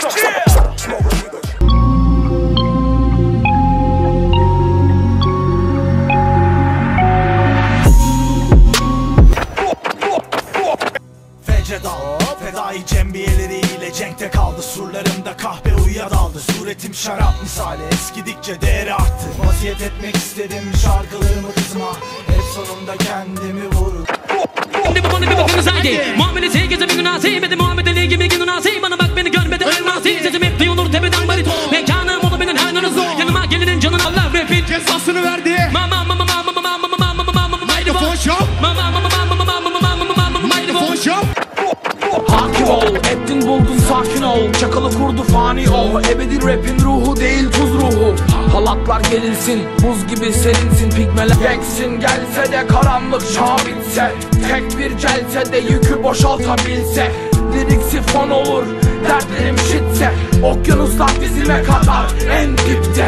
Fedai cembiyeleriyle cenkte kaldı. Surlarımda kahpe uyuya daldı. Suretim şarap misali eskidikçe değeri arttı. Vasiyet etmek istedim şarkılarımı kızıma. Hep sonunda kendimi vurur. Şimdi bu bana bir bakınız haydi. Muamelesi geze bir günah sevmedi. Muhammed'e gibi günah sevmedi. Bana bak beni görmedi ölmez. Sesim hep duyulur tepeden barito. Mekanım oldu benim her nuruz. Yanıma gelenin canını Allah rapin cezasını verdi. Mikrofon şov. Mikrofon şov. Hakim ol, ettin buldun sakin ol. Çakalı kurdu fani ol. Ebedi rapin ruhu değil tuz ruhu. Halatlar gerilsin, buz gibi serinsin. Pigmeler geçsin, gelse de karanlık çağ bitse. Tek bir celse de yükü boşaltabilse. Lirik sifon olur, dertlerim şitse. Okyanuslar dizime kadar en dipte.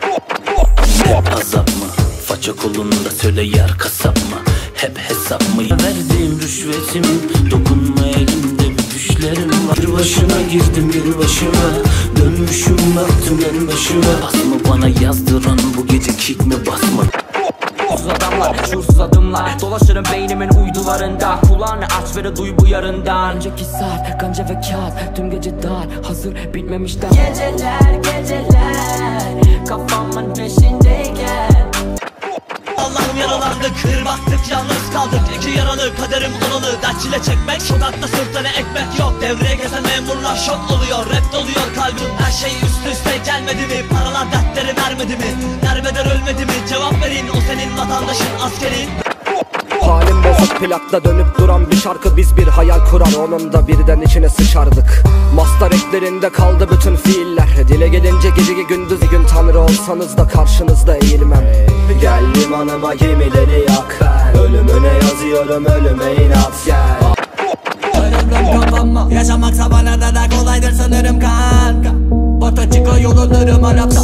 Azap mı? Faça kolunda söyle yer kasap mı? Hep hesap mı? Verdiğim rüşvetim dokunma elimde bir düşlerim var. Bir başına girdim bir başıma. Dönmüşüm baktım en başıma. Basma bana yazdıran bu gece kick mi basma? Adamlar, şuursuz adımlar. Dolaşırım beynimin uydularında. Kulağını aç ve de duy bu yarından. Önceki saat, ganca ve kağıt. Tüm gece dar, hazır bitmemişten. Geceler kafamın peşindeyken. Allah'ım yaralandık, kırmaktık, yalnız kaldık. İki yaralı, kaderim olalı, dert çile çekmek. Sokakta sırtına ekmek yok, devreye gezen memurlar şok oluyor. Rap doluyor kalbim, her şey üst üste gelmedi mi? Paralar dertleri vermedi mi? Derbeder ölmedi mi? Cevap verin, o senin vatandaşın, askerin. Halim bozuk plakta dönüp duran bir şarkı. Biz bir hayal kurar onun da birden içine sıçardık. Master eklerinde kaldı bütün fiiller. Dile gelince gece gündüz gün tanrı olsanız da karşınızda eğilmem. Gel limanıma gemileri yak. Ölümüne yazıyorum ölüme inat gel. Ölümüm kafama, yaşamaksa bana da kolaydır sanırım kanka. Bota çıkıyor yollarım Arap'ta.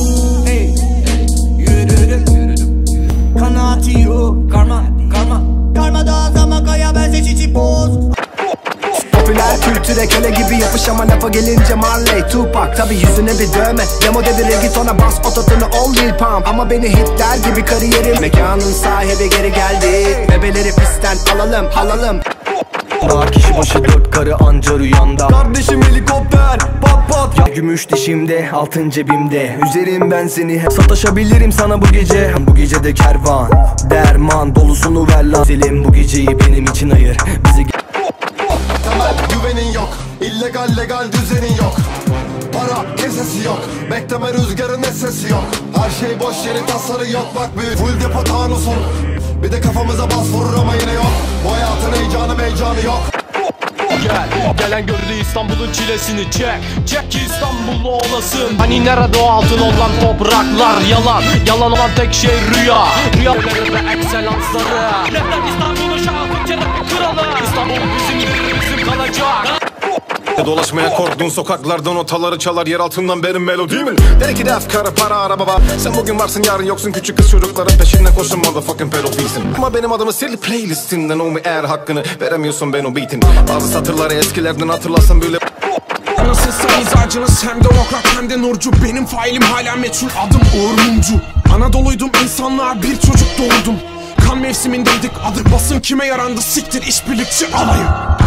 Yürürüm kanaati yok. Karma da azama kaya bense çiçi boz. Popüler kültüre köle gibi yapış ama lafa gelince Marley, Tupac. Tabi yüzüne bir dövme, demo dedi reggaetona bas ototunu ol Lil Pump. Ama beni hitler gibi kariyerim. Mekanın sahibi geri geldi. Bebeleri pistten alalım. Daha kişi başı 4 karı anca rüyanda. Kardeşim helikopter pat pat ya. Gümüş dişimde altın cebimde. Üzerim ben seni sataşabilirim sana bu gece. Bu gece de kervan derman dolusunu ver lan. Selim bu geceyi benim için ayır. Bizi temel güvenin yok. İllegal legal düzenin yok. Para kesesi yok. Bekleme rüzgarın sesi yok. Her şey boş yeri tasarı yok. Bak büyük full depo tanusun. Bir de kafamıza bas vurur ama yine yok. Bu hayatın heyecanı meycanı yok. Gelen gördü İstanbul'un çilesini çek ki İstanbullu olasın. Hani nerede o altın olan topraklar? Yalan olan tek şey rüya. Rüyaları ve ekselansları. Rapler İstanbul'un şahı kerapı kralı. İstanbul bizim kalacak. Dolaşmaya korktuğun sokaklardan notaları çalar. Yer altından benim melodimin. Belki de efkarı para araba var. Sen bugün varsın yarın yoksun. Küçük kız çocukların peşinden koşun motherfucking pedofilsin. Ama benim adımı sil playlistinden. O mu eğer hakkını veremiyorsun ben o beatin. Bazı satırları eskilerden hatırlasın böyle. Nasılsa mizacınız hem demokrat hem de nurcu. Benim failim hala meçhul, adım Uğur Mumcu. Anadolu'ydum, insanlığa bir çocuk doğurdum. Kan mevsimindeydik, adı basın kime yarandı? Siktir işbirlikçi alayım.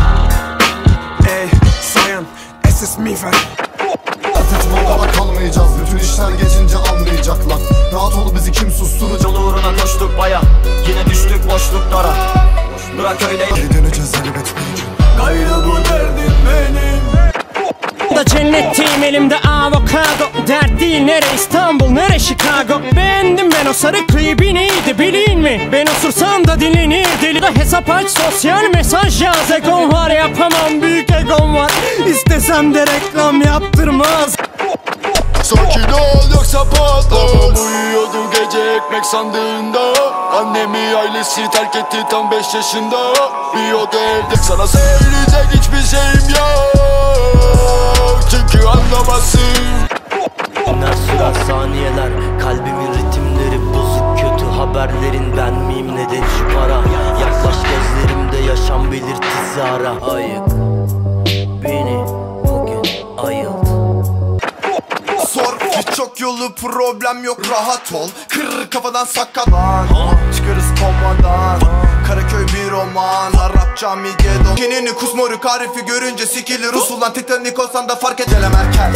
Sayan SS Mifer. Artık modada kalmayacağız. Bütün işler geçince anlayacaklar. Rahat ol bizi kim susturacak? Yol uğruna koştuk baya, yine düştük boşluklara. Bırak öyle. Geri döneceğiz elbet bir gün. Gayrı bu derdim benim. Da cennetteyim elimde avokado. Dert değil nere İstanbul nere Chicago. Beğendim ben o sarı klibi neydi bilin mi? Ben osursam da dinlenir deli. Da hesap aç sosyal mesaj yaz. Egom var yapamam büyük egom var. İstesem de reklam yaptırmaz. Sakin ol yoksa patlar. Uyuyordum gece ekmek sandığında. Annemi ailesi terk etti tam 5 yaşında. Bir oda evde sana söyleyecek hiçbir şeyim yok. Çünkü anlamazsın. Günler sürer saniyeler. Kalbimin ritimleri bozuk kötü haberlerin. Ben miyim ne de şu para. Yaklaş gözlerimde yaşam belirtisi ara. Ayık beni bugün ayıldı. çok yolu problem yok rahat ol. Kırır kafadan sakat lan. Çıkarız komadan. Karaköy bir roman. Arapça Migedon. Kinini kusmoruk Arif'i görünce sikilir usulan. Titanik olsan da fark et. Angela Merkel.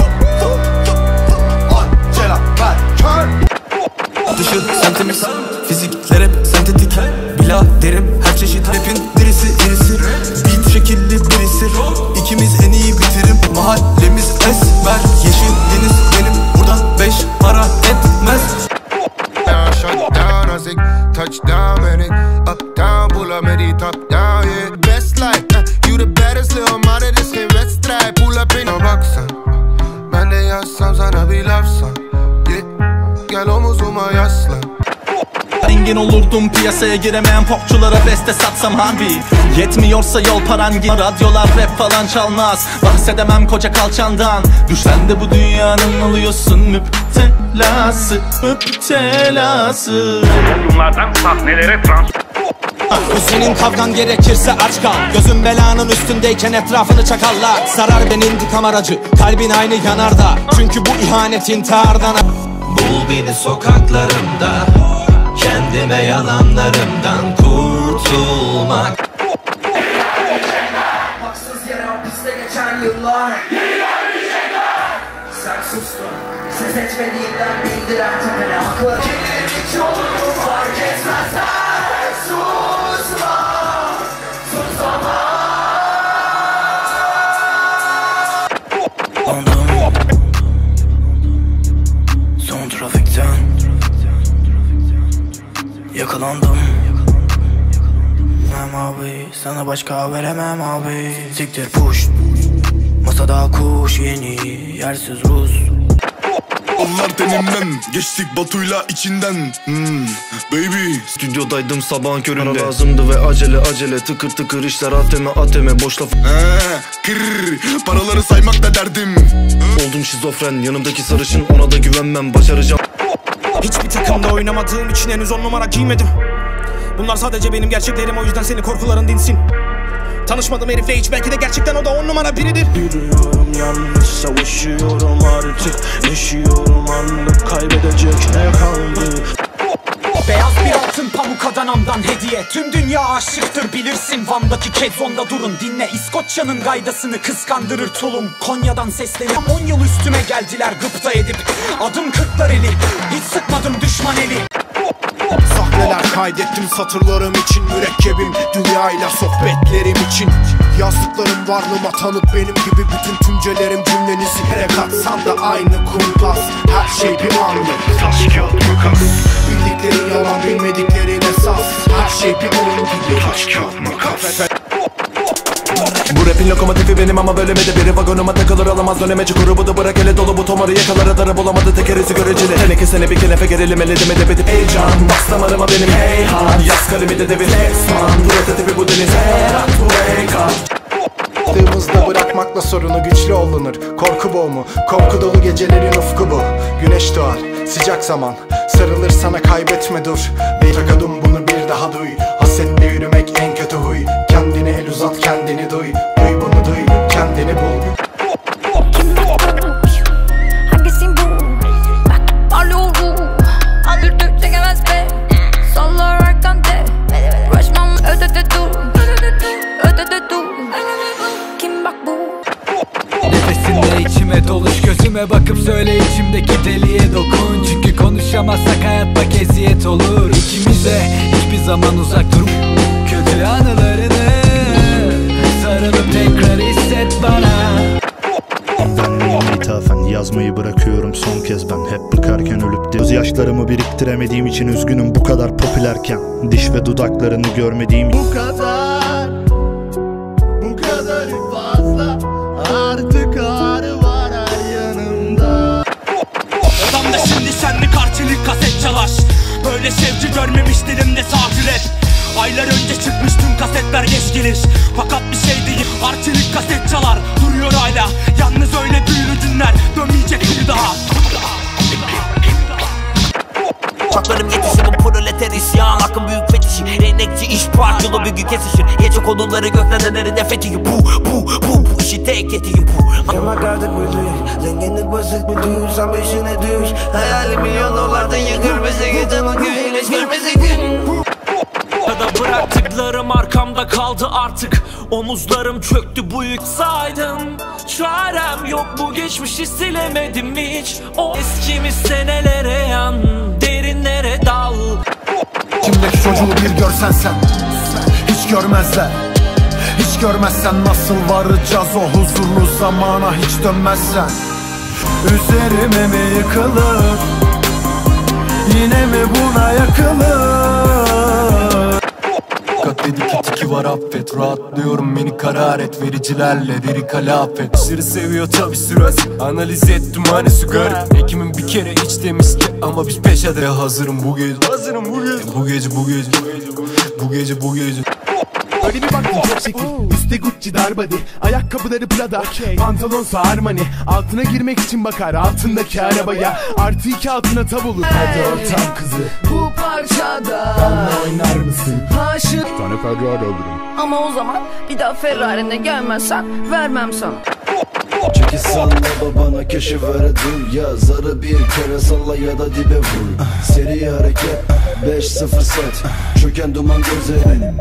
Angela Merkel. Dışı sentimiz, fizikler hep sentetik. Bila derim her çeşit rapin dirisi. Beat şekilli birisi. İkimiz en iyi bitirim. Mahallemiz esmer. Yeşil deniz benim burada 5 para etmez. Shut down, I say touchdown, man. Up down, pull up, man, top down, yeah. Best life, you the baddest little mother, this game, let's try. Pull up in a baksan, ben de yazsam sana bir lafsan, yeah. Gel omuzuma yaslan. Zengin olurdum piyasaya giremeyen popçulara beste satsam harbi. Yetmiyorsa yol paran git. Radyolar rap falan çalmaz. Bahsedemem koca kalçandan. Düşsen de bu dünyanın oluyorsun müptelası. Bunlardan sahnelere trans. Senin kavgan gerekirse aç kal. Gözün belanın üstündeyken etrafını çakallar. Sarar ben intikam aracı, kalbin aynı yanarda. Çünkü bu ihanet intihardan. Bul beni sokaklarımda, kendime yalanlarımdan kurtulmak. Haksız yere hapiste geçen yıllar. Sen sustun, ses etmediğinden bildiren tepene haklı. Kendini hiç yolunu fark etmezler. Susma, susama. Son trafikten yakalandım. Abi sana başka veremem abi. Siktir push. Masada kuş yeni yersiz Rus. Onlar tenimden geçtik Batu'yla içinden. Baby. Stüdyodaydım sabahın köründe. Para lazımdı ve acele tıkır tıkır işler ateme boş laf. Kırr paraları saymak da derdim. Oldum şizofren yanımdaki sarışın, ona da güvenmem, başaracağım. Hiçbir takımda oynamadığım için henüz 10 numara giymedim. Bunlar sadece benim gerçeklerim, o yüzden senin korkuların dinsin. Tanışmadım herifle hiç, belki de gerçekten o da 10 numara biridir. Yürüyorum yanlış, savaşıyorum artık. Yaşıyorum anlık, kaybedecek ne kaldı? Beyaz bir altın pamuk Adana'mdan hediye. Tüm dünya aşıktır bilirsin. Van'daki Kedzon'da durun. Dinle İskoçya'nın gaydasını kıskandırır tulum. Konya'dan seslenip 10 yıl üstüme geldiler gıpta edip. Adım 40'lar eli, hiç sıkmadım düşman eli. Sahneler kaydettim satırlarım için, mürekkebim dünyayla sohbetlerim için. Yazdıklarım varlığıma tanık, benim gibi bütün tümcelerim cümlenizi yere katsan da aynı kumpas. Her şey bir anlık, taş kağıt makas. Bildiklerin yalan, bilmediklerin esas. Her şey bir oyun gibi, taş kağıt makas. Bu rapin lokomotifi benim ama bölümede biri vagonuma takılır, alamaz döneme çukuru budu, bırak ele dolu bu tomarı yakalar adarı bulamadı tekerisi göreceli. Teneke sene bir kenefe gerilim eledim edebedip heyecan. Bas damarıma benim heyhan, yaz kalemi de devir esman. Prototipi bu deniz her at bu wake Baktığımızda bırakmakla sorunu güçlü olunur. Korku boğumu, korku dolu gecelerin ufku bu. Güneş doğar, sıcak zaman, sarılır sana kaybetme dur. Bir takadum bunu bir daha duy. Hasetle yürümek en kötü huy. Kendine el uzat, kendini duy. Duy bunu duy, kendini bul. Hangisin bu? Bak parlıyordu. Aldırdı çekemez be. Sallar arkanda. Rushmam ötede dur. Ötede dur. Kim bak bu? Nefesinde içime doluş, gözüme bakıp söyle içimdeki deliğe dokun. Çünkü konuşamazsak hayat bak eziyet olur. İkimize hiçbir zaman uzak dur. Kötü anılarını sarılıp tekrar hisset bana. İthafen yazmayı bırakıyorum son kez ben. Hep bıkarken ölüp gözyaşlarımı biriktiremediğim için üzgünüm bu kadar popülerken. Diş ve dudaklarını görmediğim bu kadar fazla, artık ağrı var her yanımda. Odamda şimdi senlik arçelik kaset çalar. Böyle sevgi görmemiş dilimde safi rap. Aylar önce çıkmış tüm kasetler geç gelir. Fakat bir şey değil, arçelik kaset çalar. Duruyor hala, yalnız öyle büyülü günler dönmeyecek bir daha. Çaklarım yetişi bu proleter isyan. Akım büyük fetiş kesişir. Endekçi iş parçalı bir gün kesişir. Gece konuları gökdelenleri nefret ediyor. Bu işi tek etiyor bu. Yamak artık büyük, zenginlik basit bir düğün. Sen peşine düş, hayali milyon dolardan yıkır bizi. Gece bu gün hiç görmeseydin. Da bıraktıklarım arkamda kaldı artık. Omuzlarım çöktü bu yük saydım. Çarem yok bu geçmişi silemedim hiç. O eskimiz senelere yan, derinlere dal. İçimdeki çocuğu bir görsen sen, hiç görmezler. Hiç görmezsen nasıl varacağız o huzurlu zamana hiç dönmezsen. Üzerime mi yıkılır, yine mi buna yakılır? Kat dedi ki tiki var affet. Rahatlıyorum beni karar et. Vericilerle deri kalafet. İşleri seviyor tabi süresi. Analiz ettim hani su garip. Ekimin bir kere iç demişti ama biz peşede. Hazırım bu gece. Hazırım bu gece. Bu gece bu gece. Bu gece bu gece. Öyle bir baktım çok şekil. Üstte Gucci darbadi, ayakkabıları Prada, pantolonsa Armani. Altına girmek için bakar altındaki arabaya. Artı 2 altına tav olur. Hadi ortam kızı, bu parçada benimle oynar mısın? Haşır Sana Ferrari alırım. Ama o zaman bir daha Ferrari'ne gelmezsen vermem sana. Çeki salla babana keşif verdim ya. Zarı bir kere salla ya da dibe vur. Seri hareket 5-0 set. Çöken duman gözlerim.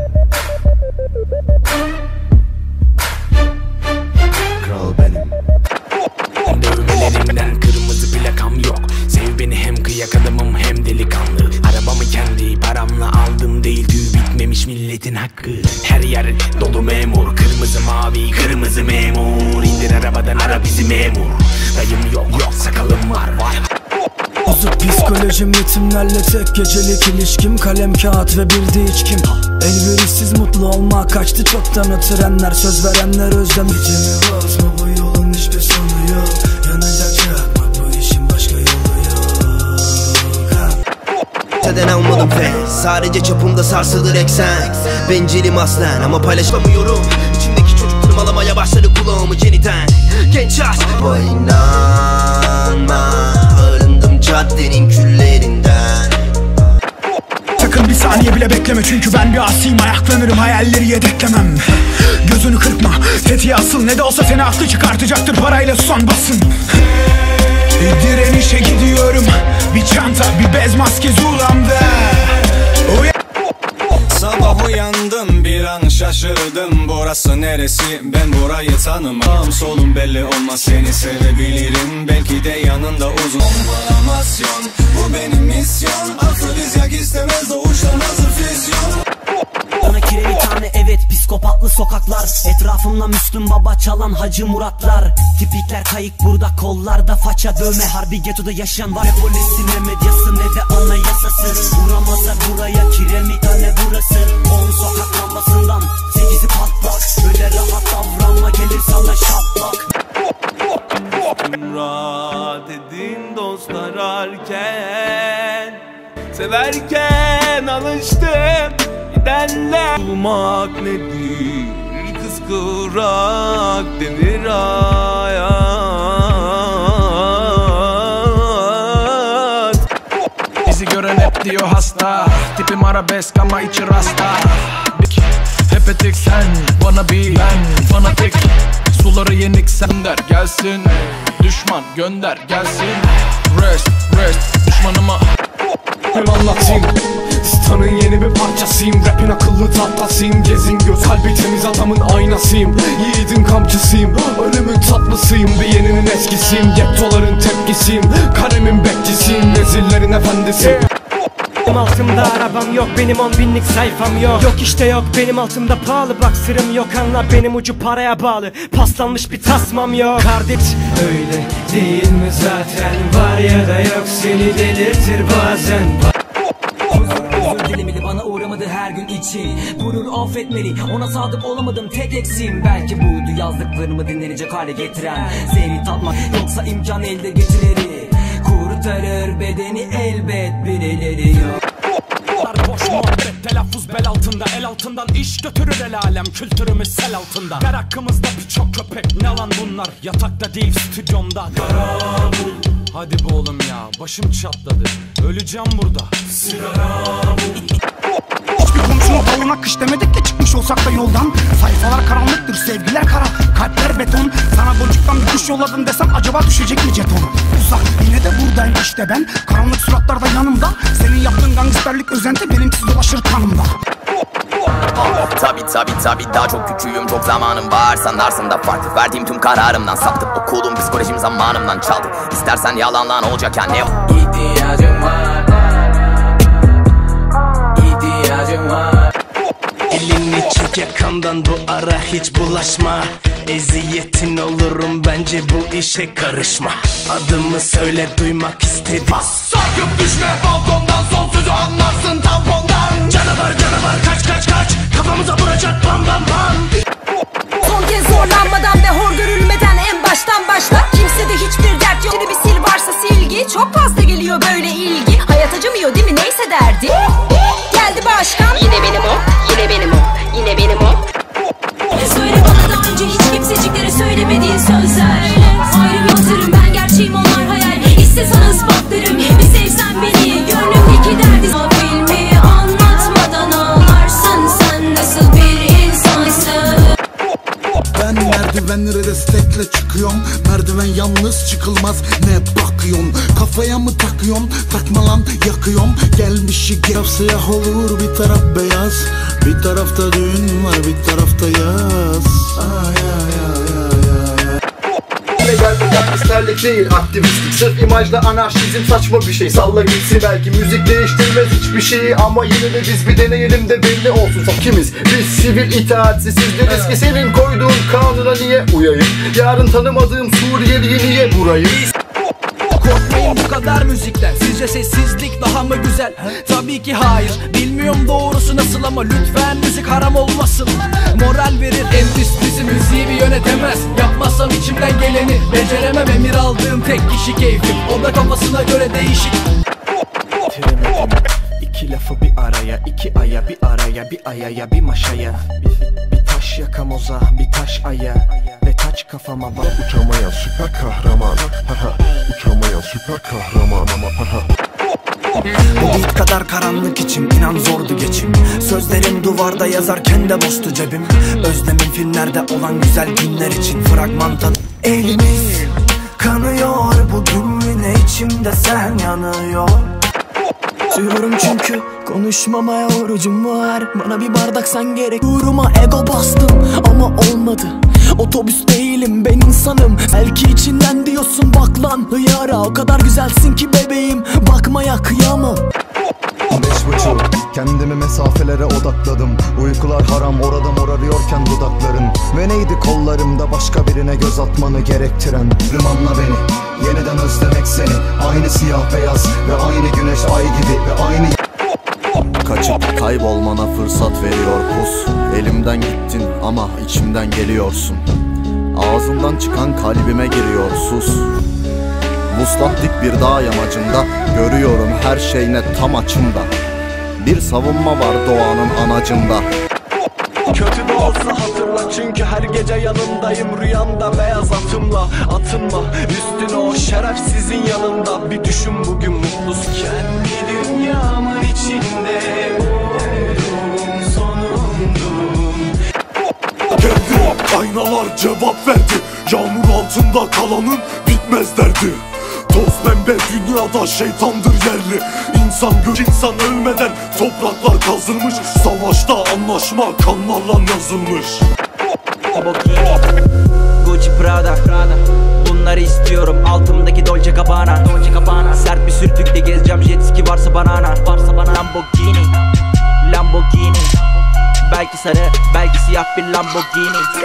Kral benim. Dövmelerimden kırmızı plakam yok. Sev beni hem kıyak adamım hem delikanlı. Arabamı kendi paramla aldım değil. Tüy bitmemiş milletin hakkı. Her yer dolu memur. Kırmızı mavi kırmızı memur. İndir arabadan ara bizi memur. Dayım yok sakalım var. Bozuk psikolojim ritimlerle tek gecelik ilişkim. Kalem kağıt ve bir de içkim. Elverişsiz mutlu olmak kaçtı çoktan o trenler. Söz verenler özlem. Gecemi basma bu yolun hiçbir sonu yok. Yanacak çakma bu işin başka yolu yok. Seden almadım fe, sadece çapımda sarsılır eksen. Bencilim aslen ama paylaşamıyorum. İçimdeki çocuk tırmalamaya başladı kulağımı yeniden. Genç aşk oynanma, arındım caddenin küllerinden. Sakın bir saniye bile bekleme çünkü ben bir asiyim. Ayaklanırım hayalleri yedeklemem. Gözünü kırpma tetiğe asıl. Ne de olsa seni haklı çıkartacaktır parayla son basın. Direnişe gidiyorum. Bir çanta bir bez maske zulamda. Sabah uyandım bir an şaşırdım. Burası neresi ben burayı tanımam. Solum belli olmaz seni sevebilirim. Belki de yanında uzun Kombinamasyon bu benim misyon. Afrodizyak istemez doğuştan hazır füzyon. Bana kireli tane evet psikopatlı sokaklar. Etrafımda Müslüm Baba çalan Hacı Muratlar. Tipikler kayık burada kollarda faça dövme. Harbi getoda yaşayan var. Ne polisi ne medyası ne de anayasası. Vuramazlar buraya kiremithane burası. 10 sokak lambasından 8'i patlak. Öyle rahat davranma gelir sana şaplak. Rahat edin dostlar ararken. Severken alıştım gidenler. Bulmak nedir kıskırak denir hayat. Bizi gören hep diyor hasta. Tipim arabesk ama içi rasta. Hep etik sen bana bir ben fanatik. Suları yenik sen der gelsin. Düşman gönder gelsin. Rest düşmanıma hem anlatayım. Stan'ın yeni bir parçasıyım. Rap'in akıllı tahtasıyım. Gezin göz kalbi temiz adamın aynasıyım. Yiğidin kamçısıyım. Ölümün tatlısıyım. Bir yeninin eskisiyim. Gettoların tepkisiyim. Karemin bekçisiyim. Nezillerin efendisiyim. Benim altımda arabam yok, benim 10 binlik sayfam yok. Yok işte yok, benim altımda pahalı baksırım yok. Anla benim ucu paraya bağlı, paslanmış bir tasmam yok. Kardeş öyle değil mi zaten, var ya da yok seni delirtir bazen. Özür dilemeli bana uğramadı her gün içi. Gurur affetmeli ona sadık olamadım tek eksiğim. Belki buydu yazdıklarımı dinlenecek hale getiren. Zehri tatmak yoksa imkan elde getireri. Kurtarır bedeni elbet birileri yok. Boş muhabbet telaffuz bel altında. El altından iş götürür el alem. Kültürümüz sel altında. Merakımızda birçok köpek ne lan bunlar. Yatakta değil stüdyomda. Sigara bul. Hadi be oğlum ya başım çatladı. Öleceğim burada. Sigara bul. Hiçbir komşuna balına kış demedik de çıkmış olsak da yoldan. Sayfalar karanlıktır, sevgiler kara, kalpler beton. Sana boncuktan bir kuş yolladım desem acaba düşecek mi jeton? Uzak yine de buradayım işte ben, karanlık suratlarda yanımda. Senin yaptığın gangsterlik özenti benimsiz dolaşır kanımda. Tabi daha çok küçüğüm, çok zamanım var. Sanarsın da farklı, verdiğim tüm kararımdan saptım. Okulum psikolojim zamanımdan çaldı. İstersen yalanlan olacak ya ne İhtiyacım var, İhtiyacım var. Elini çek yakamdan bu ara hiç bulaşma. Eziyetin olurum bence bu işe karışma. Adımı söyle duymak istedim. Sarkıp düşme balkondan, son sözü anlarsın tampondan. Canavar kaç kafamıza vuracak bam bam bam. Son kez zorlanmadan ve hor görülmeden en baştan başla. Kimsede hiçbir dert yok. Bir sil varsa silgi. Çok fazla geliyor böyle ilgi. Hayat acımıyor değil mi, neyse derdi. Geldi başkan. Yine benim o, yine benim o, yine benim o. Söyle bana daha önce hiç kimseciklere söylemediğin sözler. Ayrı bir hatırım, ben gerçeğim onlar hayal. İste sana ispatlarım, bir sevsen beni. Gönlümdeki derdi filmi anlatmadan ağlarsın. Sen nasıl bir insansın? Ben merdivenlere destekle çıkıyorum. Merdiven yalnız çıkılmaz, ne bakıyorsun? Kafaya mı takıyorsun? Takma lan yakıyorum. Gelmişi gel siyah olur, bir taraf beyaz. Bir tarafta düğün var, bir tarafta yaz. Kapitalistik değil aktivistlik, sırf imajla anarşizm saçma bir şey. Salla gitsin, belki müzik değiştirmez hiçbir şeyi, ama yine de biz bir deneyelim de belli olsun. Kimiz? Biz sivil itaatsiz, sizleriz ki senin koyduğun kanuna niye uyayım? Yarın tanımadığım Suriyeli'yi niye vurayım? Korkmayın bu kadar müzikten. Sizce sessizlik daha mı güzel? Tabii ki hayır. Bilmiyorum doğrusu nasıl ama lütfen müzik haram olmasın. Moral verir endüstrisi müziği bir yönetemez. Yapmazsam içimden geleni beceremem. Emir aldığım tek kişi keyfim. O da kafasına göre değişik. Bitiremedim iki lafı bir araya, iki aya bir araya, bir ayaya bir maşaya. Bir taş yakamoza, bir taş aya ve taç kafama bak. Uçamayan süper kahraman, uçamayan süper kahraman ama Bu beat kadar karanlık içim, inan zordu geçim. Sözlerim duvarda yazarken de boştu cebim. Özlemim filmlerde olan güzel günler için fragmantan. Elimiz kanıyor bugün, yine içimde sen yanıyor. Diyorum çünkü konuşmamaya orucum var. Bana bir bardak sen gerek. Duruma ego bastım ama olmadı. Otobüs değilim ben insanım. Belki içinden diyorsun bak lan hıyara. O kadar güzelsin ki bebeğim, bakmaya kıyamam. 5.5 kendimi mesafelere odakladım. Uykular haram, orada morarıyorken dudakların. Ve neydi kollarımda başka birine göz atmanı gerektiren? Rımanla beni, yeniden özlemek seni. Aynı siyah beyaz ve aynı güneş ay gibi ve aynı... Kaçıp kaybolmana fırsat veriyor pus. Elimden gittin ama içimden geliyorsun. Ağzından çıkan kalbime giriyor sus. Vuslattik bir dağ yamacında, görüyorum her şey net tam açımda. Bir savunma var doğanın anacında. Kötü de olsa hatırla çünkü her gece yanındayım. Rüyanda beyaz atımla atınma üstüne o şerefsizin yanında. Bir düşün bugün mutluyken. Bir dünyamın içinde buldum sonundum. Geldi aynalar cevap verdi. Yağmur altında kalanın bitmez derdi. Toz pembe dünyada şeytandır yerli. İnsan göç insan ölmeden topraklar kazılmış. Savaşta anlaşma kanlarla yazılmış. Gucci Prada, bunları istiyorum altımdaki Dolce Gabbana. Sert bir sürtükle gezeceğim jet ski varsa banana. Lamborghini belki sarı belki siyah bir Lamborghini.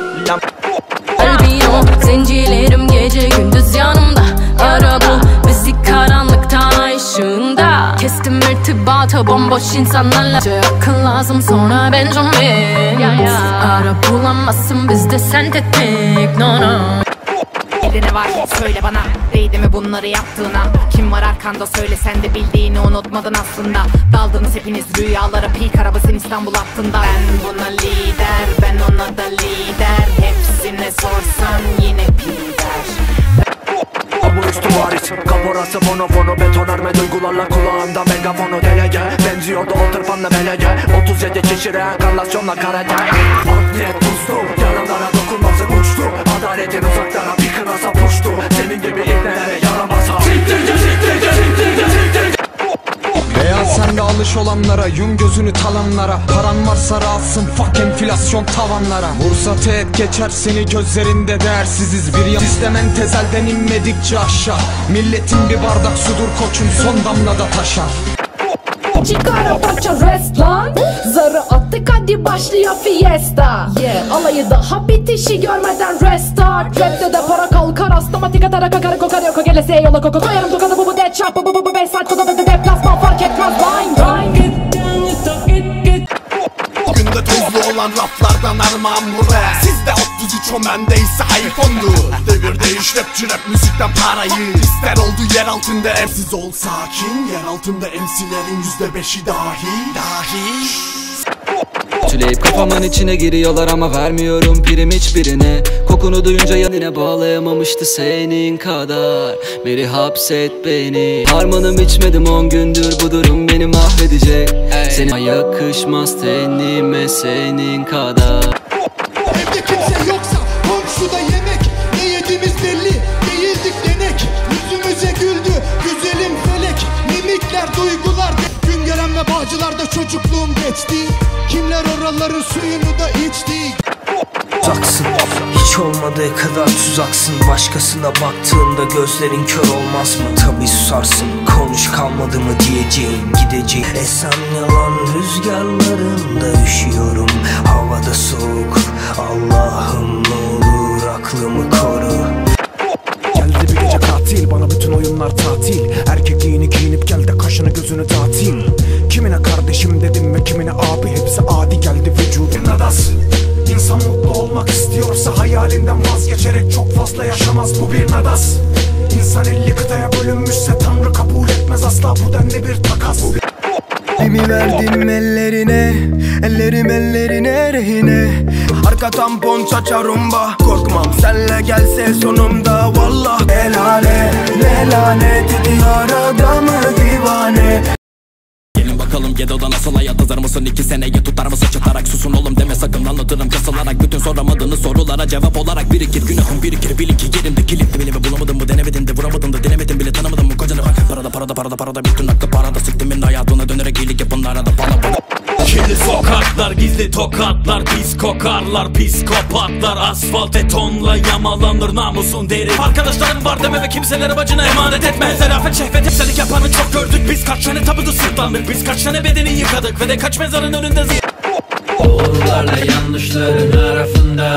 Albino zincirlerim gece gündüz yanımda. Araba bizi karanlıktan ay ışığında. Kestim irtibata bomboş insanlarla. Akıl lazım sonra Benjamin. Ara bulamazsın bizde sentetik no no. Ne var söyle bana, değdi mi bunları yaptığına? Kim var arkanda söyle, sen de bildiğini unutmadın aslında. Daldınız hepiniz rüyalara, peak arabasın İstanbul hattında. Ben buna lider, ben ona da lider. Hepsine sorsan yine pider. Bu üstü varis. Kaporası fono betonarme duygularla kulağımda megafonu delege. Benziyordu o tırpanla melege. 37 kişi reenkarnasyonla karate. Niyet tuzlu, yanımlara dokunmasın uçtu. Adaletin uzaklara bir kınasa puştu. Senin gibi ibnelere yaramasa. Beyaz sende alış olanlara, yum gözünü talanlara. Paran varsa rahatsın, fuck enflasyon tavanlara. Vursa teğet geçer seni gözlerinde değersiziz. Bir sistemen tezelden inmedikçe aşağı. Milletin bir bardak sudur koçum, son damlada taşar. Çıkara parça rest lan. Zarı attık hadi başlıyor fiesta. Alayı daha bitişi görmeden restart. Rapte de para kalkar astamatik atara kakara kokar yok. Gelese yola koko koyarım tokadı bu dead shop. Bu baseline kodadı da deplasman fark etmez. Line Günde tozlu olan raflardan armağan bu rap. Sizde 33 o mendeyse iPhone'du. Devir değiş rap müzikten parayı İster olduğu yer altında emsiz ol sakin. Yer altında MC'lerin %5'i dahi. Tüleyip kafamın içine giriyorlar ama vermiyorum prim hiçbirine. Kokunu duyunca yanına bağlayamamıştı senin kadar. Biri hapset beni. Harmanım içmedim 10 gündür, bu durum beni mahvedecek. Sana yakışmaz tenime senin kadar. Evde kimse yoksa komşuda yemek. Ne yediğimiz belli değildik denek. Yüzümüze güldü güzelim felek. Mimikler duygular. Güngören ve Bağcılar'da çocukluğum geçti. Kimler oraların suyunu da içti. Uzaksın, hiç olmadığı kadar tuzaksın. Başkasına baktığında gözlerin kör olmaz mı? Tabi susarsın, konuş kalmadı mı diyeceğin gideceğin. Esen yalan rüzgarlarında üşüyorum. Havada soğuk, Allah'ım ne olur aklımı koru. Geldi bir gece katil, bana bütün oyunlar tatil. Erkekliğini giyinip gel de kaşını gözünü dağıtayım. Kimine kardeşim dedim ve kimine abi, hepsi adi geldi vücuduna das. İnsan mutlu olmak istiyorsa hayalinden vazgeçerek çok fazla yaşamaz, bu bir nadas. İnsan 50 kıtaya bölünmüşse Tanrı kabul etmez asla bu denli bir takas. Elimi verdim ellerine, ellerim ellerine rehine. Arka tampon çaça rumba, korkmam senle gelse sonumda vallah. El alem ne lanet ediyor adamı divane. Gelin bakalım Gedo'da nasıl hayat, hazır mısın 2 seneye tutar mısın çıtarak? Susun oğlum deme sakın, anlatırım kasılarak. Bütün soramadığınız sorulara cevap olarak birikir günahım birikir. Bil ki yerimde kilitli beni bulamadım mı, denemedin de vuramadın da denemedin bile, tanımadın mı kocanı bak. Parada bütün aklı parada, siktimin hayatına dönerek iyilik yapın arada bana. Kirli sokaklar, gizli tokatlar, pis kokarlar, psikopatlar. Asfalt betonla yamalanır namusun deri. Arkadaşlarım var deme ve kimselere bacına emanet etme. Zarafet şehvet hepselik yapanı çok gördük. Biz kaç tane tabudu sırtlandık, biz kaç tane bedeni yıkadık ve de kaç mezarın önünde Doğrularla yanlışların arasında,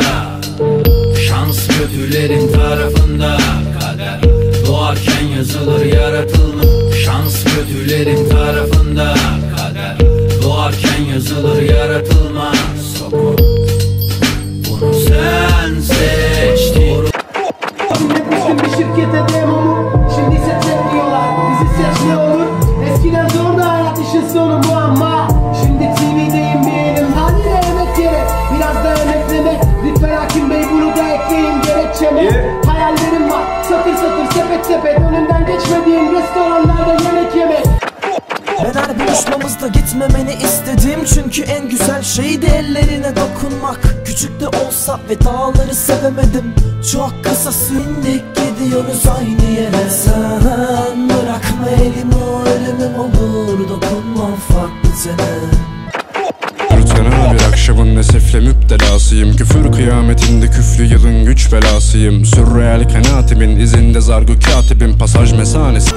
şans kötülerin tarafında. Kader doğarken yazılır yaratılmış. Şans kötülerin tarafında. Kader doğarken yazılır yaratılmaz. Sokak bunu sen seçtin. Dinletmiştim bir şirkete demomu, şimdi ise tek diyorlar bizi seç ne olur. Eskiden zordu hayat işin sonu bu ama şimdi TV'deyim bir elim haline emek gerek. Biraz da emeklemek lütfen Hakim Bey bunu da ekleyin gerekçeme. Hayallerim var satır satır sepet sepet, önünden geçmediğim restoranlarda yemek yemek. Ben her buluşmamızda gitmemeni istedim, çünkü en güzel şeydi ellerine dokunmak. Küçük de olsa ve dağları sevemedim. Çok kısası indik gidiyoruz aynı yere. Sen bırakma elimi, o ölümüm olur. Dokunmam farklı sene. Fırtına bir akşamın nesefle müptelasıyım. Küfür kıyametinde küflü yılın güç belasıyım. Sürreal kanaatimin izinde zargı katibim. Pasaj mesanesi.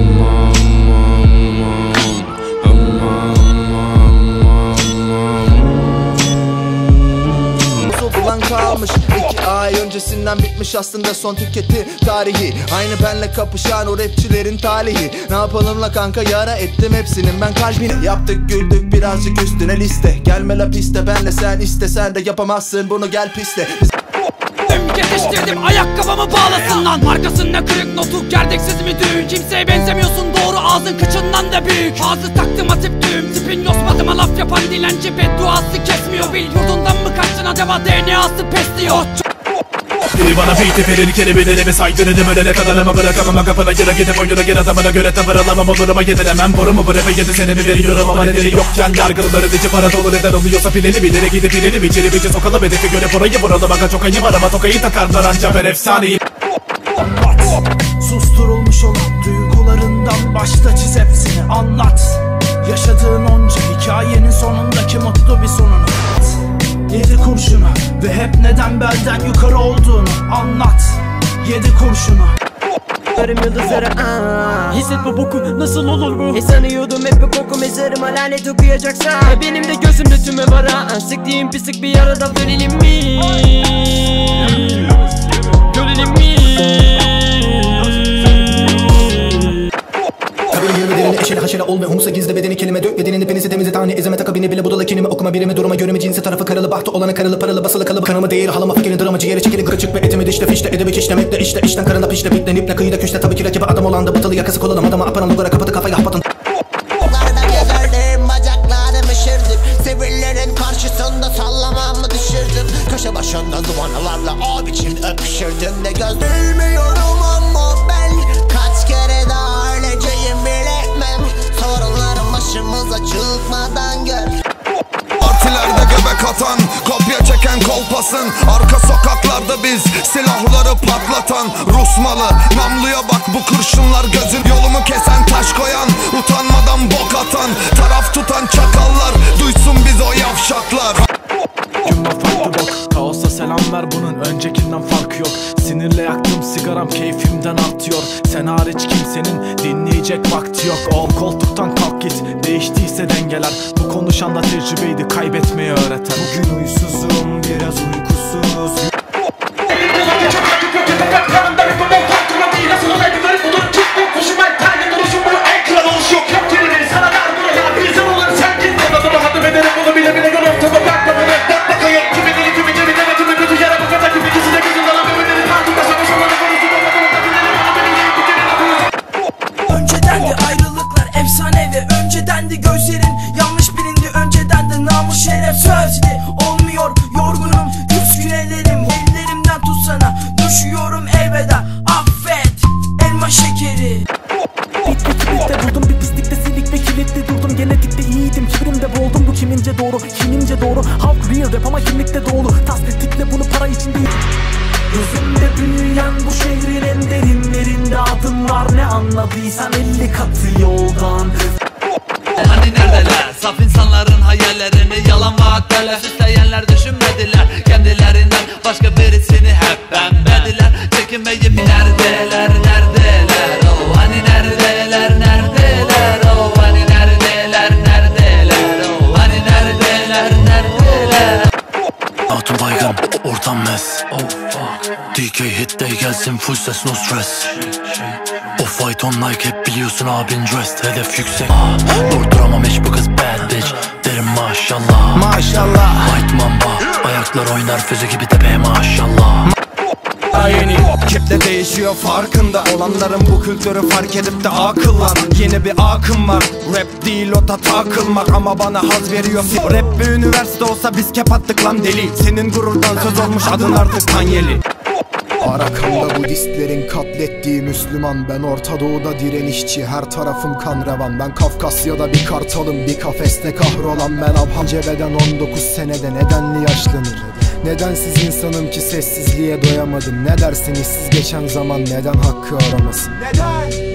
Ulan kalmış 2 ay öncesinden bitmiş aslında son tüketi tarihi. Aynı benle kapışan o rapçilerin talihi. Ne yapalım la kanka, yara ettim hepsinin ben kalbini. Yaptık güldük birazcık üstüne liste. Gelme la piste benle, sen istesen de yapamazsın bunu, gel piste. Yetiştirdim ayakkabımı bağlasın lan. Markasında kırık notu, gerdeksiz mi düğün? Kimseye benzemiyorsun doğru, ağzın kıçından da büyük. Ağzı taktım atip düğüm, tipin yosmadıma laf yapan dilenci bedduası kesmiyor bil. Yurdundan mı kaçtın acaba, DNA'sı pes diyor. Biri bana beyti verir kelimelerimi saydırırım ölene kadar ama bırakamam kapına gira gidip oyuna gir adamına göre tavır alamam oluruma yedilemem borumu bırakı 7 senemi veriyorum ama nedeni yokken yargıların içi para dolu neden oluyorsa fileni bilere gidip fileni içeri bici sokalım hedefe göre burayı vuralım aga çok ayı var ama tokayı takarlar anca ben efsaneyim. Susturulmuş olan duygularından başla çiz hepsini anlat. Yaşadığın onca hikayenin sonundaki mutlu bir sonunu anlat. 7 kurşuna ve hep neden belden yukarı olduğunu anlat. 7 kurşuna. Yarım yıldızlara hisset bu boku nasıl olur bu? Sanıyordum hep bir koku mezarıma lanet okuyacaksa. Benim de gözümde tüme var sıktığım pislik bir yarada dönelim mi? Dönelim mi? Bedenini eşele haşele ol ve humsa gizle bedeni kelime dök bedenini penisi temize tane ezeme takabini bile budala kinimi okuma birimi duruma göremi cinsi tarafı karalı bahtı olanı karalı paralı basılı kalıbı kanımı değeri halama fikirin dramı ciğeri çekili kırıçık ve etimi dişte fişte edebi kişlemekle işte işten karına pişte bitle niple kıyıda köşte tabii ki rakibi adam olan da batılı yakası kolalım adama aparan duvara kapatı kafayı hapatın. Gezerdim bacaklarım üşürdüm Sivillerin karşısında sallamamı düşürdüm Köşe başında zıvanalarla o biçim öpüşürdüm de göz bilmiyorum ama ben kaç kere daha öleceğim bilemem Sorunlarım başımıza çıkmadan gör Partilerde göbek atan, kopya çeken kolpasın Arka sokaklarda biz silahları patlatan Rus malı, namluya bak bu kurşunlar gözün Yolumu kesen taş koyan, utanmadan bok atan Taraf tutan çakallar, duysun biz o yavşaklar Cümle farklı bok, kaosa selam ver bunun öncekinden farkı yok Sinirle yaktım sigaram keyfimden artıyor Sen hariç kimsenin dinleyecek vakti yok Ol koltuktan kalk git değiştiyse dengeler Bu konuşan da tecrübeydi kaybetmeyi öğreten Bugün uysuzum biraz uykusuz Önceden de ayrılıklar efsane ve önceden de gözlerin yanlış bilindi önceden de namus şeref sözde olmuyor yorgunum küskün ellerim ellerimden tutsana düşüyorum elveda affet elma şekeri Bitti durdum bir pislikte silik ve kilitli durdum genetikte iyiydim kibrimde boğuldum bu kimince doğru kimince doğru halk real rap ama kimlikte doğulu tasdikle bunu para için değil Gözümde büyüyen bu şehrin en derinlerinde adımlar ne anladıysan 50 katı yoldan Hani neredeler saf insanların hayallerini yalan vaatlerle süsleyenler düşünmediler Kendilerinden başka birisini hep beğenmediler Çekinmeyip neredeler neredeler oh hani neredeler neredeler oh hani neredeler neredeler oh hani neredeler neredeler Hatun baygın ortam mes DK hit day gelsin full ses no stress O fight on Nike hep biliyorsun abin dressed Hedef yüksek Durduramam hiç bu kız bad bitch Derim maşallah Maşallah White mamba Ayaklar oynar füze gibi tepe maşallah Yeni kitle değişiyor farkında olanların bu kültürü fark edip de akıllan Yeni bir akım var rap değil o da takılmak ama bana haz veriyor Rap bir üniversite olsa biz kep attık lan deli Senin gururdan söz olmuş adın artık Kanyeli Arakamda Budistlerin katlettiği Müslüman Ben Orta Doğu'da direnişçi her tarafım kan revan Ben Kafkasya'da bir kartalım bir kafeste kahrolan Ben Abham cebeden 19 senede nedenli yaşlanır Nedensiz insanım ki sessizliğe doyamadım Ne dersiniz siz geçen zaman neden hakkı aramasın Neden?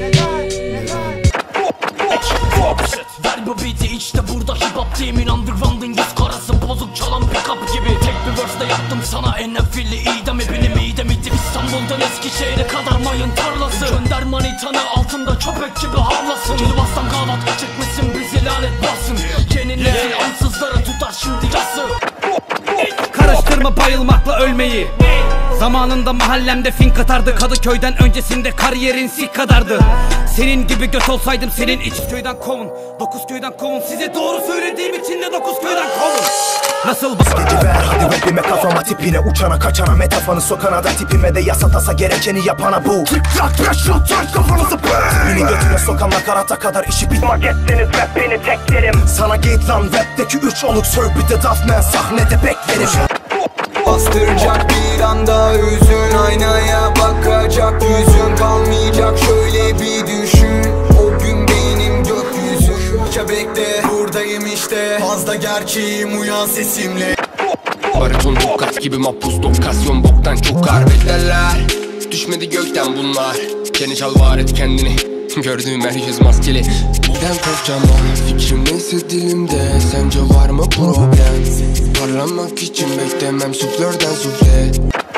Ver bu beat'i işte burada hip hop team'in underground'ın yüz karası bozuk çalan pick up gibi Tek bir verse'de yaptım sana NFL idam benim idam idim İstanbul'dan Eskişehir'e kadar mayın tarlası Gönder manitanı altında köpek gibi havlasın Kilvastan gavat çekmesin bizi lanet basın Yeni nesil ansızları tutar şimdi yası Karıştırma bayılmakla ölmeyi Zamanında mahallemde fink atardı Kadıköy'den öncesinde kariyerin sik kadardı Senin gibi göt olsaydım senin iç köyden kovun 9 köyden kovun Size doğru söylediğim için de 9 köyden kovun Nasıl bas Gece ver hadi rapime kafama tipine Uçana kaçana metafanı sokana da tipime de yasa tasa gerekeni yapana bu Tik tak trash rap trash kafanızı bang Beni götüne sokan nakarata kadar işi bit Magetsiniz rap beni teklerim Sana git lan rapteki 3 oluk sir bir de Duffman sahnede beklerim Bastıracak bir anda hüzün aynaya bakacak yüzün kalmayacak, şöyle bir düşün. O gün benim gökyüzü Bekle buradayım işte, fazla gerçeğim uyan sesimle. Bariton Lukas gibi mapus lokasyon boktan çok harbederler. Düşmedi gökten bunlar, kendi çal var et kendini. Gördüğüm her yüz maskeli. Neden korkacağım lan, fikrim neyse dilimde. Sence var mı problem? Parlamak için beklemem suflörden sufle.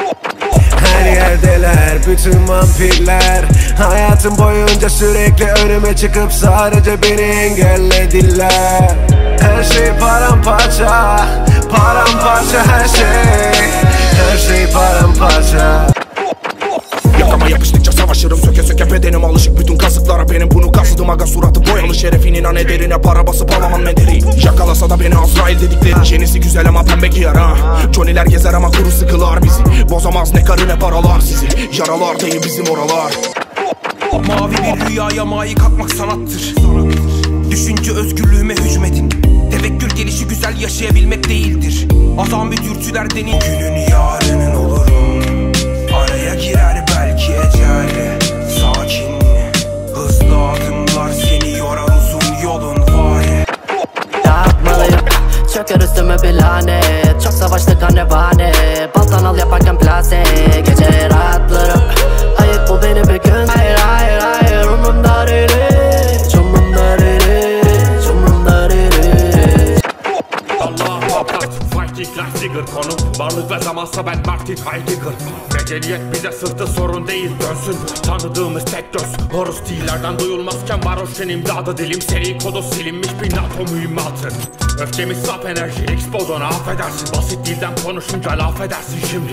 Her yerdeler bütün vampirler. Hayatım boyunca sürekli önüme çıkıp sadece beni engellediler. Her şey paramparça, paramparça her şey. Her şey paramparça. Yakama yapıştıkça savaşırım, söke söke bedenim alışık bütün kasıklara benim. Bunu kasıdım aga, suratı boyalı şerefinin an ederine. Para basıp alamam mederi, yakalasa da beni Azrail dedikleri. Jenisi güzel ama pembe giyer ha. Johnny'ler gezer ama kuru sıkılar bizi. Bozamaz ne karı ne paralar sizi. Yaralar değil bizim oralar. Mavi bir rüyaya mayı kalkmak sanattır. Düşünce özgürlüğüme hücmedin. Tevekkül gelişi güzel yaşayabilmek değildir. Azami dürtülerdenin günün yarının olurum. Araya girer belki ecel. Sakin, hızlı adımlar seni yorar uzun yolun var. Yapmalıyım, çöker üstüme bir lanet. Çok savaştık anrevane, baltan al yaparken plase. Gece rahatlarım, ayıp bu beni bir gün. Hayır hayır hayır, umurumda değil. Umurumda değil, umurumda değil. Allah patlat, fighting like Digger konu. Varlık ve zamansa ben Martin Heidegger. Medeniyet bize sırtı sorun değil dönsün. Tanıdığımız tek göz Horus dillerden duyulmazken varoşen imdadı dilim. Seri kodu silinmiş bir NATO mühimmatı. Öfkemiz sap enerji, Expo'dan affedersin. Basit dilden konuşunca laf edersin şimdi.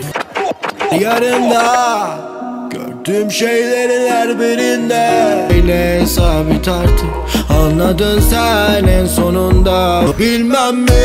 Yarında gördüğüm şeylerin her birinde yine sabit artık. Anladın sen en sonunda. Bilmem mi,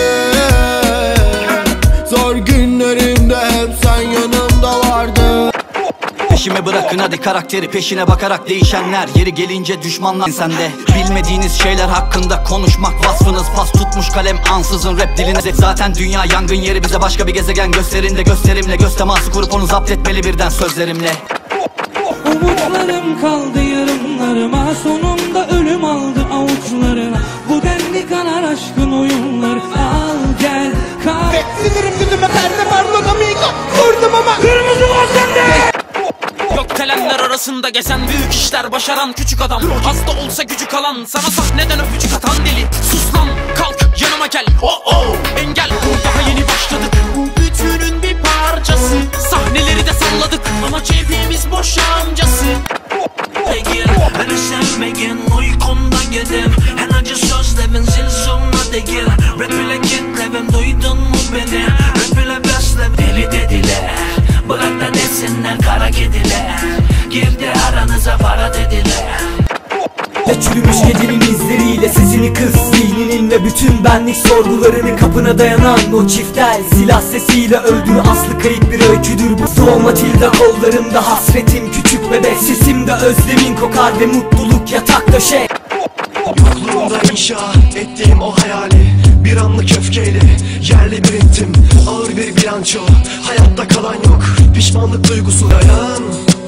zor günlerimde hep sen yanımda vardın. Peşime bırakın hadi karakteri, peşine bakarak değişenler. Yeri gelince düşmanlar sende. Bilmediğiniz şeyler hakkında konuşmak vasfınız. Pas tutmuş kalem ansızın rap dilinize. Zaten dünya yangın yeri, bize başka bir gezegen gösterin de gösterimle. Göz teması kurup onu zapt etmeli birden sözlerimle. Umutlarım kaldı yarınlarıma, sonunda ölüm aldı avuçlarına. Bu denli kanar aşkın oyunları, al gel kal. Sinirim yüzüme perde parlok amigo, vurdum ama kırmızı var sende. Gökdelenler arasında gezen, büyük işler başaran küçük adam. Hasta olsa gücü kalan, sana sahneden öpücük atan deli. Sus lan, kalk yanıma gel. Engel, daha yeni başladık. Bu bütünün bir parçası. Sahneleri de salladık ama cebimiz boş amcası. Peki, beni sevmeyin uykumdan yedim. En acı sözlerin zil sonuna değil. Rap ile kitlevim, duydun mu beni? Rap ile beslem, deli dediler. Bırak da desinler kara kediler. Girdi aranıza para dediler. Ya çürümüş gecenin izleriyle sesini kız, zihninin ve bütün benlik sorgularını kapına dayanan o çiftel silah sesiyle öldür. Aslı kayıp bir öyküdür bu. Son Matilda kollarımda hasretim, küçük bebek sesimde özlemin kokar ve mutluluk yatak döşek. Yokluğumda inşa ettiğim o hayali bir anlık öfkeyle yerle bir ettim. Ağır bir bilanço, hayatta kalan yok. Pişmanlık duygusu dayan.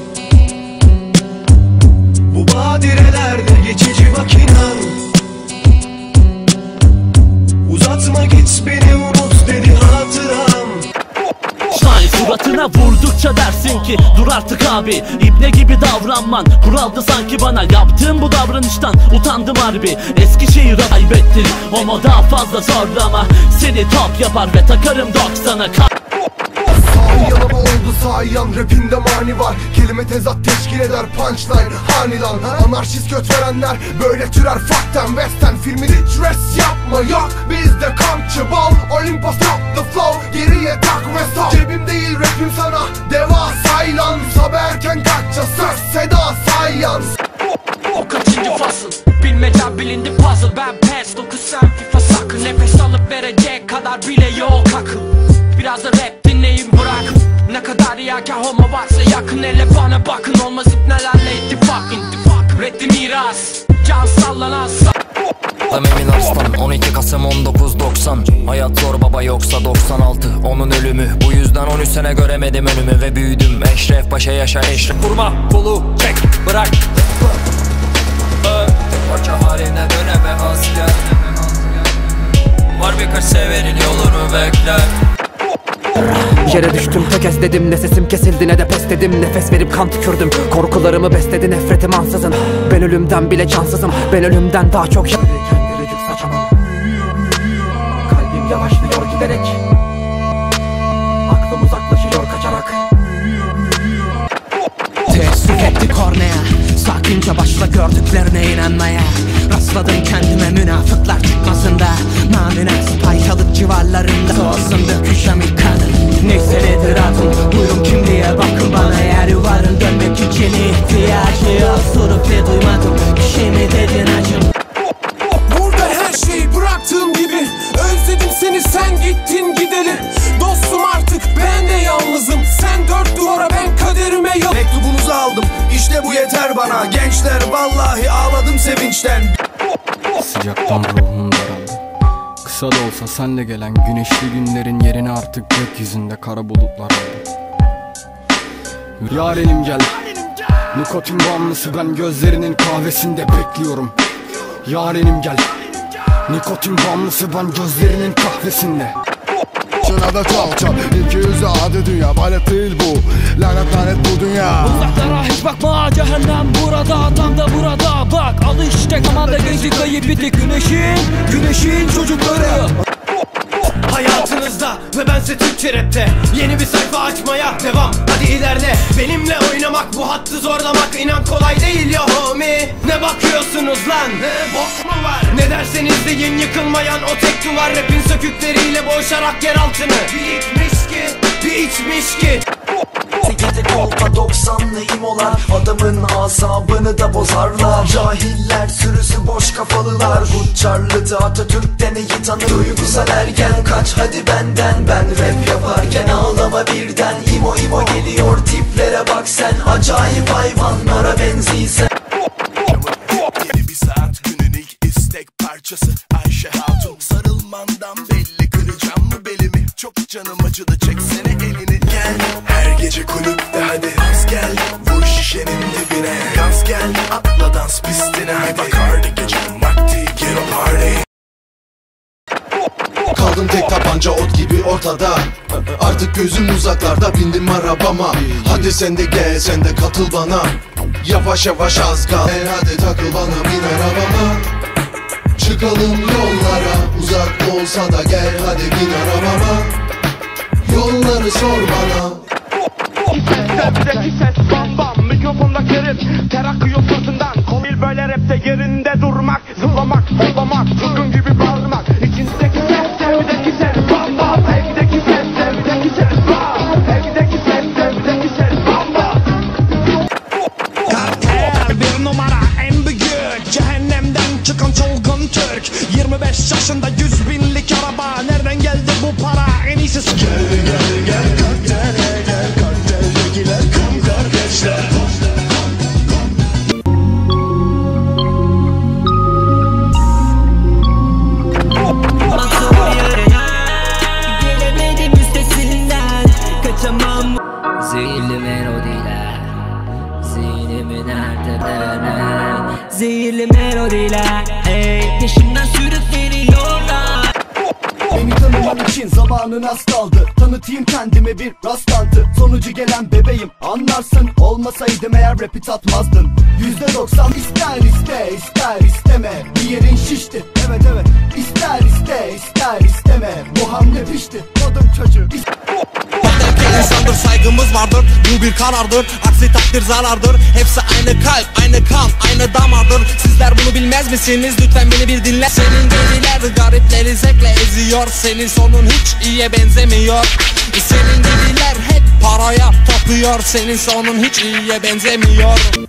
Bu badirelerde geçici bak inan. Uzatma git beni unut dedi hatıram. Şahin suratına vurdukça dersin ki dur artık abi, İbne gibi davranman kuraldı sanki bana. Yaptığım bu davranıştan utandım harbi. Eskişehir'i kaybettin ama daha fazla zorlama. Seni top yapar ve takarım 90'a. Yanıma oldu sayan, rapinde mani var. Kelime tezat teşkil eder punchline hanilan. Anarşist göt verenler böyle türer fuck'tan western filmin hiç res yapma yok. Bizde kamçı bal, Olympus drop the flow. Geriye tak ve sal, cebim değil rapim sana devasa ilan. Sabah erken kaçça söz seda sayan. O kaçıncı fasıl, bilmeden bilindi puzzle. Ben pes 9 sen FIFA sakın. Nefes alıp verecek kadar bile yok akıl. Biraz da rap dinleyin bırak. Ne kadar riyakâr homo varsa yakın, hele bana bakın. Olmaz ipnelerle ittifak. Reddi miras, can sallanan Adım Emin Arslan, 12 Kasım 1990. Hayat zor baba yoksa 96. Onun ölümü, bu yüzden 13 sene göremedim önümü ve büyüdüm. Eşref Paşa yaşa Eşref. Vurma kolu çek bırak. Parça haline döneme asker. Var birkaç severin yolunu bekler. Yere düştüm tökez dedim, ne sesim kesildi ne de pes dedim. Nefes verip kan tükürdüm, korkularımı besledi nefretim ansızın. Ben ölümden bile cansızım, ben ölümden daha çok kendirici saçamam. Kalbim yavaşlıyor giderek, aklım uzaklaşıyor kaçarak. Teessüf etti kornea, sakince başla gördüklerine inanmaya. Rastladım kendime münafıklar çıkmasında, namünasip aykalık civarlarında. Soğusun döküşem ilk kadın, neyse nedir adım, buyurun kimliğe bakın bana. Eğer yuvarın dönmek için ihtiyacı yok, sorup ne duymadım, bir şey mi dedin acım? Burada her şeyi bıraktığım gibi, özledim seni sen gittin gideli. Dostum artık ben de yalnızım, sen dört duvara ben kaderime yal. Mektubunuzu aldım, işte bu yeter bana. Gençler vallahi ağladım sevinçten. Sıcaktan ruhum daraldı. Kısa da olsa senle gelen güneşli günlerin yerini artık gökyüzünde kara bulutlar aldı. Yarenim gel, nikotin bağımlısı ben, gözlerinin kahvesinde bekliyorum. Yarenim gel, nikotin bağımlısı ben, gözlerinin kahvesinde. Şuna da çok çok 200'e adı dünya, balet değil bu. Lanet bu dünya. Uzaklara hiç bakma, cehennem burada, tam da burada. Bak al işte kamanda gençlik kayıp bitti. Güneşin çocukları. Hayatınızda ve bense Türkçe rapte yeni bir sayfa açmaya devam. Hadi ilerle benimle oynamak, bu hattı zorlamak inan kolay değil ya homie. Ne bakıyorsunuz lan, bok mu var? Ne derseniz deyin, yıkılmayan o tek duvar. Rapin sökükleriyle boğuşarak yer altını bir içmiş ki, bir içmiş ki. 7 kolpa 90'lı imolar, adamın asabını da bozarlar. Cahiller sürüsü boş kafalılar, bu Charlotte'ı Atatürk'ten iyi tanır. Duygusal ergen kaç hadi benden, ben rap yaparken ağlama birden. İmo geliyor tiplere bak sen, acayip hayvanlara benziysen. Yeni bir saat günün ilk istek parçası Ayşe Hatun, sarılmandan belli kıracağım mı belimi. Çok canım acıdı, çeksene elini. Gel her gece kulüpte hadi az gel, vur şişenin dibine gaz gel, atla dans pistine hadi. Bakardı gecenin vakti, get a party. Kaldım tek tabanca ot gibi ortada, artık gözüm uzaklarda, bindim arabama. Hadi sen de gel, sen de katıl bana. Yavaş yavaş az kal, hadi takıl bana, bin arabama. Çıkalım yollara, uzak olsa da gel, hadi bin arabama. Yolları sor bana. Sevdeki ses bam bam, mikrofonda kerit, ter akıyor sırtından. Komil böyle rapte yerinde durmak, zıplamak, hoplamak, çılgın gibi bağırmak. İçindeki ses, sevdeki ses bam bam, evdeki ses, sevdeki ses bam, evdeki ses, sevdeki ses bam bam. Kartel bir numara en büyük, cehennemden çıkan çılgın Türk. 25 yaşında 100 binlik araba, nereden geldi bu para, en iyisi gel kartele gel, karteldekiler kan kardeşler. Gelemedim üstesinden, kaçamam. Zehirli melodiler, zihnimi nerede döner. Zehirli melodiler, peşimden sürükleniyorlar. Beni tanıman için zamanın az kaldı, tanıtayım kendime bir rastlantı. Sonucu gelen bebeğim, anlarsın. Olmasaydım eğer rapi tatmazdın. %90 ister iste, ister isteme, bir yerin şişti. Evet ister iste, ister isteme, bu hamle pişti. Tadım çocuğu İnsandır, saygımız vardır, bu bir karardır. Aksi takdir zarardır, hepsi aynı kalp, aynı kan, aynı damardır. Sizler bunu bilmez misiniz? Lütfen beni bir dinle. Senin gibiler garipleri zevkle eziyor, senin sonun hiç iyiye benzemiyor. Senin gibiler hep paraya tapıyor, senin sonun hiç iyiye benzemiyor.